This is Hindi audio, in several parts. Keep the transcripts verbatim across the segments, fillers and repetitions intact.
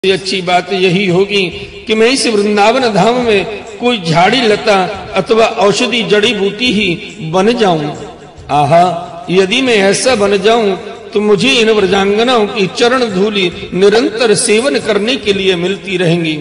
अच्छी बात यही होगी कि मैं इस वृंदावन धाम में कोई झाड़ी लता अथवा औषधि जड़ी बूटी ही बन जाऊं। आहा, यदि मैं ऐसा बन जाऊं तो मुझे इन व्रजांगनाओं की चरण धूलि निरंतर सेवन करने के लिए मिलती रहेंगी।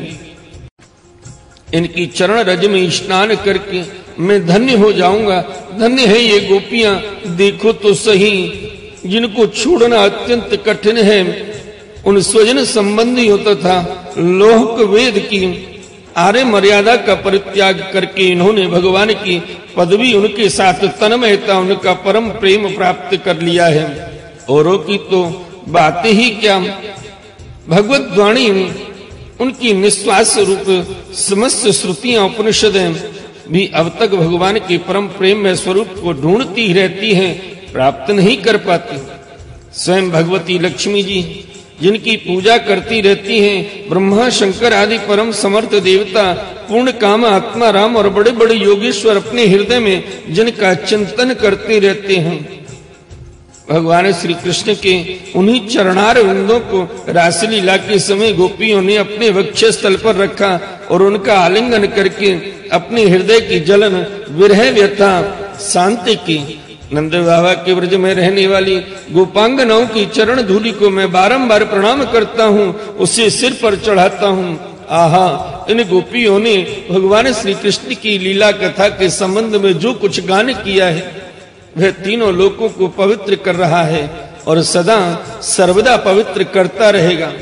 इनकी चरण रज में स्नान करके मैं धन्य हो जाऊंगा। धन्य है ये गोपियां, देखो तो सही, जिनको छोड़ना अत्यंत कठिन है। उन स्वजन संबंधियों तथा लोक वेद की आर्य मर्यादा का परित्याग करके इन्होंने भगवान की पदवी, उनके साथ तन्मयता, उनका परम प्रेम प्राप्त कर लिया है। औरों की तो बात ही क्या, भगवत वाणी उनकी निस्वास रूप समस्त श्रुतियां उपनिषदें भी अब तक भगवान के परम प्रेम में स्वरूप को ढूंढती ही रहती हैं, प्राप्त नहीं कर पाती। स्वयं भगवती लक्ष्मी जी जिनकी पूजा करती रहती हैं, ब्रह्मा शंकर आदि परम समर्थ देवता, पूर्ण काम आत्मा राम और बड़े बड़े योगेश्वर अपने हृदय में जिनका चिंतन करते रहते हैं, भगवान श्री कृष्ण के उन्हीं चरणार विंदों को रासलीला के समय गोपियों ने अपने वक्षस्थल पर रखा और उनका आलिंगन करके अपने हृदय की जलन, विरह, व्यथा शांति की। नंद बाबा के व्रज में रहने वाली गोपांगनाओं की चरण धूलि को मैं बारंबार प्रणाम करता हूँ, उसे सिर पर चढ़ाता हूँ। आहा, इन गोपियों ने भगवान श्री कृष्ण की लीला कथा के संबंध में जो कुछ गान किया है वह तीनों लोकों को पवित्र कर रहा है और सदा सर्वदा पवित्र करता रहेगा।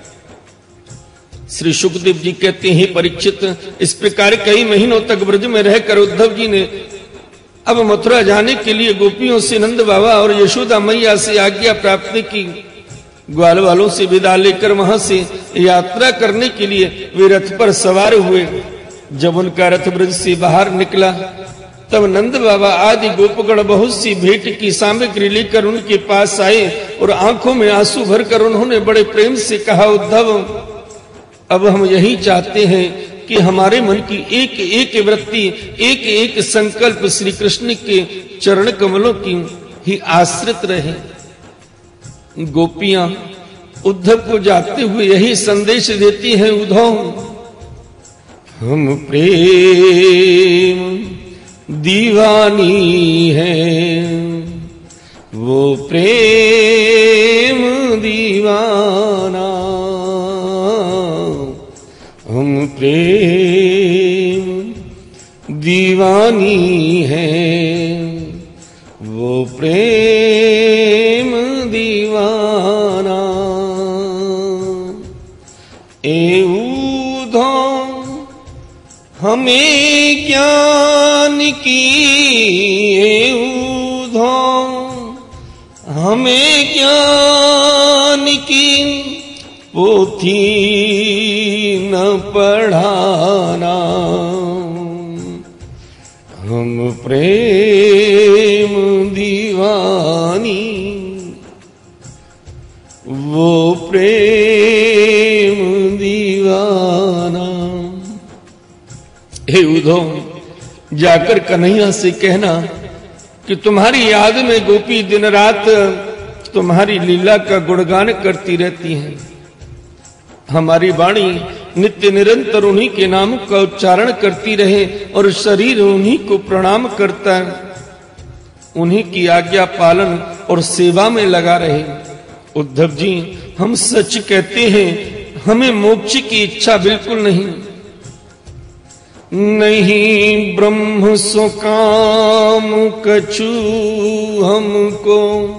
श्री सुखदेव जी कहते हैं, परीक्षित, इस प्रकार कई महीनों तक ब्रज में रहकर उद्धव जी ने अब मथुरा जाने के लिए गोपियों से, नंद बाबा और यशोदा मैया से आज्ञा प्राप्त की। ग्वाल वालों से विदा लेकर वहां से यात्रा करने के लिए वे रथ पर सवार हुए। जब उनका रथ ब्रज से बाहर निकला तब नंद बाबा आदि गोपगण बहुत सी भेंट की सामग्री लेकर उनके पास आए और आंखों में आंसू भरकर उन्होंने बड़े प्रेम से कहा, उद्धव, अब हम यही चाहते हैं कि हमारे मन की एक एक वृत्ति, एक एक संकल्प श्री कृष्ण के चरण कमलों की ही आश्रित रहे। गोपियां उद्धव को जाते हुए यही संदेश देती हैं, उद्धव, हम प्रेम दीवानी है, वो प्रेम दीवाना, हम प्रेम दीवानी है, वो प्रेम दीवाना। ए उद्धव, हमें ज्ञान की, ए उद्धव, हमें ज्ञान की पोथी न पढ़ाना, हम प्रेम दीवानी, वो प्रेम दीवाना। हे उद्धव, जाकर कन्हैया से कहना कि तुम्हारी याद में गोपी दिन रात तुम्हारी लीला का गुणगान करती रहती हैं। हमारी वाणी नित्य निरंतर उन्हीं के नाम का उच्चारण करती रहे और शरीर उन्हीं को प्रणाम करता है, उन्हीं की आज्ञा पालन और सेवा में लगा रहे। उद्धव जी, हम सच कहते हैं, हमें मोक्ष की इच्छा बिल्कुल नहीं। नहीं ब्रह्म सो काम कछु हमको,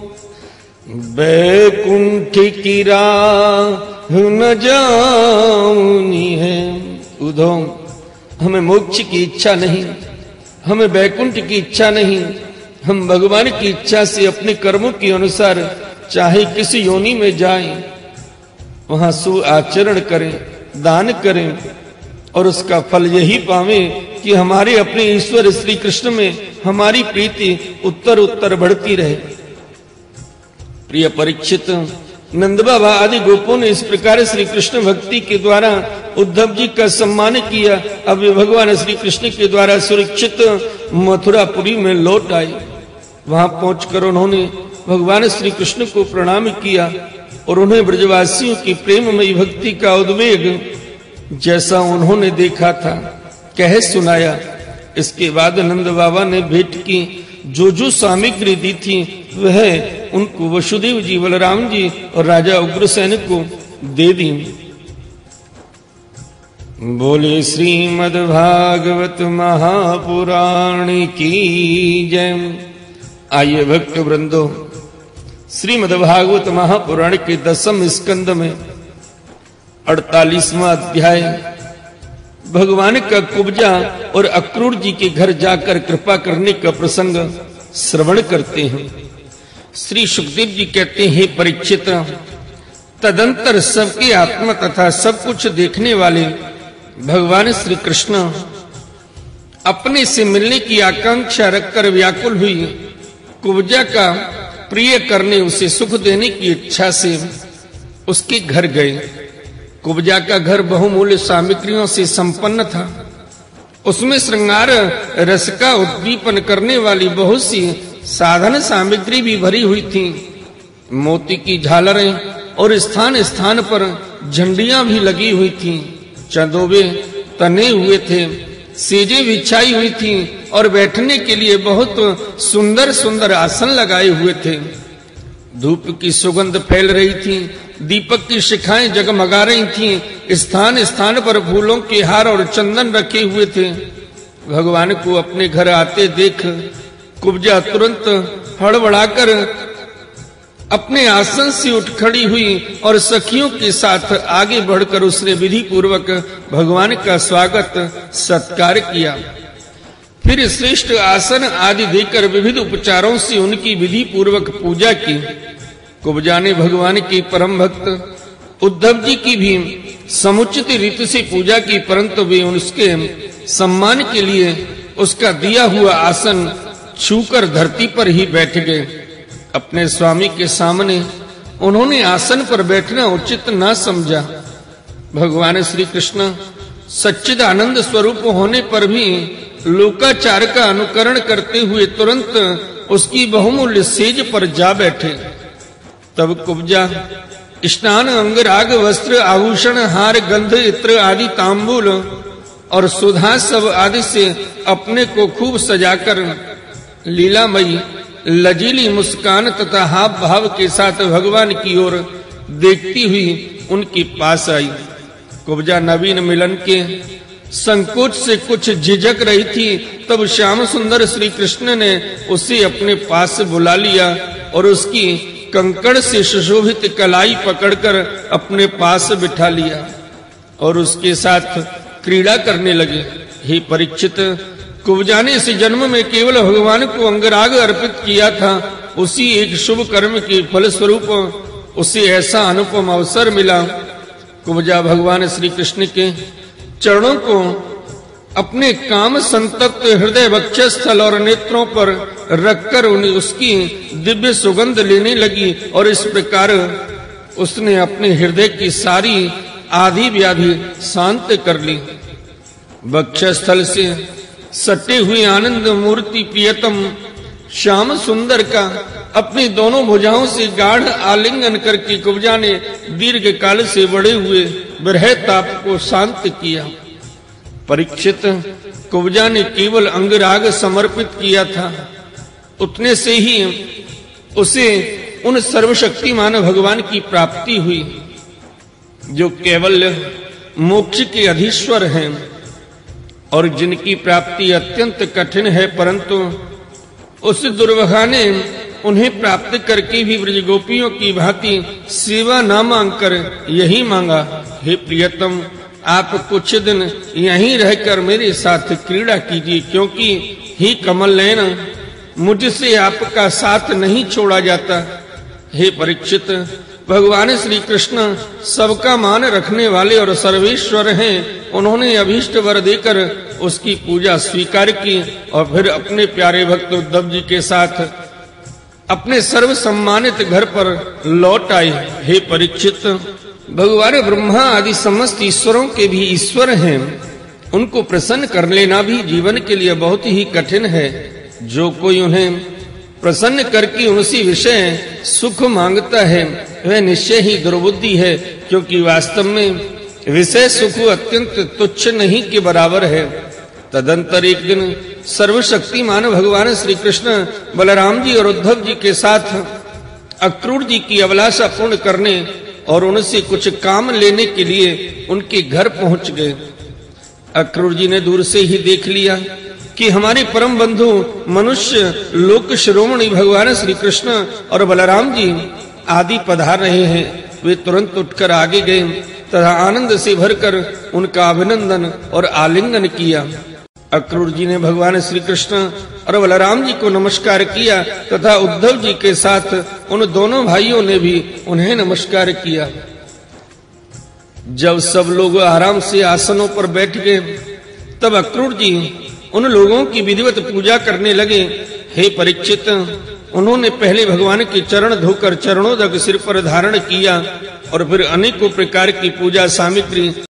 बैकुंठ की राह न जाऊनी है। उद्धव, हमें मोक्ष की इच्छा नहीं, हमें बैकुंठ की इच्छा नहीं। हम भगवान की इच्छा से अपने कर्मों के अनुसार चाहे किसी योनि में जाएं, वहां सु आचरण करें, दान करें और उसका फल यही पावें कि हमारे अपने ईश्वर श्री कृष्ण में हमारी प्रीति उत्तर उत्तर बढ़ती रहे। प्रिय परीक्षित, नंद बाबा आदि गोपों ने इस प्रकार श्री कृष्ण भक्ति के द्वारा उद्धव जी का सम्मान किया। अब वे भगवान श्री कृष्ण के द्वारा सुरक्षित मथुरापुरी में लौट आए। वहां पहुंचकर उन्होंने भगवान श्री कृष्ण को प्रणाम किया और उन्हें ब्रजवासियों की प्रेममयी भक्ति का उद्वेग जैसा उन्होंने देखा था कह सुनाया। इसके बाद नंद बाबा ने भेंट की जो जो सामग्री दी थी वह उनको वसुदेव जी, बलराम जी और राजा उग्रसेन को दे दी। बोले श्रीमद् भागवत महापुराण की जय। आइए भक्त वृंदो, श्रीमद् भागवत महापुराण के दसम स्कंद में अड़तालीसवां अध्याय भगवान का कुब्जा और अक्रूर जी के घर जाकर कृपा करने का प्रसंग श्रवण करते हैं। श्री सुखदेव जी कहते हैं, परीक्षित, तदंतर सबके आत्मा तथा सब कुछ देखने वाले भगवान श्री कृष्ण अपने से मिलने की आकांक्षा रखकर व्याकुल हुई कुब्जा का प्रिय करने, उसे सुख देने की इच्छा से उसके घर गए। कुब्जा का घर बहुमूल्य सामग्रियों से संपन्न था। उसमें श्रृंगार रस का उद्दीपन करने वाली बहुत सी साधन सामग्री भी भरी हुई थी। मोती की झालरें और स्थान स्थान पर झंडियां भी लगी हुई थी। चंदोबे तने हुए थे, सेजें बिछाई हुई थी और बैठने के लिए बहुत सुंदर सुंदर आसन लगाए हुए थे। धूप की सुगंध फैल रही थी, दीपक की शिखाएं जगमगा रही थीं। स्थान स्थान पर फूलों के हार और चंदन रखे हुए थे। भगवान को अपने घर आते देख कुब्जा तुरंत हड़बड़ाकर अपने आसन से उठ खड़ी हुई और सखियों के साथ आगे बढ़कर उसने विधि पूर्वक भगवान का स्वागत सत्कार किया। फिर श्रेष्ठ आसन आदि देकर विविध उपचारों से उनकी विधि पूर्वक पूजा की। कुब्जा ने भगवान के परम भक्त उद्धव जी की भी समुचित रीति से पूजा की, परंतु वे उसके सम्मान के लिए उसका दिया हुआ आसन छूकर धरती पर ही बैठ गए। अपने स्वामी के सामने उन्होंने आसन पर बैठना उचित न समझा। भगवान श्री कृष्ण सच्चिद आनंद स्वरूप होने पर भी लोकाचार का अनुकरण करते हुए तुरंत उसकी बहुमूल्य सेज पर जा बैठे। तब कुब्जा स्नान, अंगराग, वस्त्र, आभूषण, हार, गंध, इत्र आदि तांबूल और सुधा सब आदि से अपने को खूब सजाकर लीलामयी लजीली मुस्कान तथा हाव भाव के साथ भगवान की ओर देखती हुई उनके पास आई। कुब्जा नवीन मिलन के संकोच से कुछ झिझक रही थी। तब श्याम सुंदर श्री कृष्ण ने उसे अपने पास बुला लिया और उसकी कंकड़ से सुशोभित कलाई पकड़कर अपने पास बिठा लिया और उसके साथ क्रीड़ा करने लगे। हे परीक्षित, कुब्जा ने इस जन्म में केवल भगवान को अंगराग अर्पित किया था। उसी एक शुभ कर्म के फल स्वरूप उसे ऐसा अनुपम अवसर मिला। कुब्जा भगवान श्री कृष्ण के चरणों को अपने काम संतप्त हृदय वक्षस्थल और नेत्रों पर रखकर उन्हें उसकी दिव्य सुगंध लेने लगी और इस प्रकार उसने अपने हृदय की सारी आधी व्याधि शांत कर ली। वक्षस्थल से सटे हुए आनंद मूर्ति प्रियतम श्याम सुंदर का अपनी दोनों भुजाओं से गाढ़ आलिंगन करके कुब्जा ने दीर्घ काल से बढ़े हुए विरह ताप को शांत किया। परीक्षित, कुब्जा ने केवल अंगराग समर्पित किया था, उतने से ही उसे उन सर्वशक्तिमान भगवान की प्राप्ति हुई जो केवल मोक्ष के अधीश्वर हैं और जिनकी प्राप्ति अत्यंत कठिन है, परंतु उस दुर्वहा ने उन्हें प्राप्त करके भी ब्रजगोपियों की भांति सेवा न मांगकर यही मांगा, हे प्रियतम, आप कुछ दिन यहीं रहकर मेरे साथ क्रीड़ा कीजिए, क्योंकि हे कमल नयन, मुझसे आपका साथ नहीं छोड़ा जाता। हे परीक्षित, भगवान श्री कृष्ण सबका मान रखने वाले और सर्वेश्वर हैं। उन्होंने अभीष्ट वर देकर उसकी पूजा स्वीकार की और फिर अपने प्यारे भक्त उद्धव जी के साथ अपने सर्व सम्मानित घर पर लौट आए। हे परीक्षित, भगवान ब्रह्मा आदि समस्त ईश्वरों के भी ईश्वर हैं। उनको प्रसन्न कर लेना भी जीवन के लिए बहुत ही कठिन है। जो कोई उन्हें प्रसन्न करके उनसे विषय सुख मांगता है वह निश्चय ही दुर्बुद्धि है, क्योंकि वास्तव में विषय सुख अत्यंत तुच्छ नहीं के बराबर है। तदंतर एक दिन सर्वशक्तिमान भगवान श्री कृष्ण बलराम जी और उद्धव जी के साथ अक्रूर जी की अभिलाषा पूर्ण करने और उनसे कुछ काम लेने के लिए उनके घर पहुंच गए। अक्रूर जी ने दूर से ही देख लिया कि हमारे परम बंधु मनुष्य लोक शिरोमणि भगवान श्री कृष्ण और बलराम जी आदि पधार रहे हैं। वे तुरंत उठकर आगे गए तथा आनंद से भरकर उनका अभिनंदन और आलिंगन किया। अक्रूर जी ने भगवान श्री कृष्ण और बलराम जी को नमस्कार किया तथा उद्धव जी के साथ उन दोनों भाइयों ने भी उन्हें नमस्कार किया। जब सब लोग आराम से आसनों पर बैठ गए तब अक्रूर जी उन लोगों की विधिवत पूजा करने लगे। हे परीक्षित, उन्होंने पहले भगवान के चरण धोकर चरणोदक सिर पर धारण किया और फिर अनेकों प्रकार की पूजा सामग्री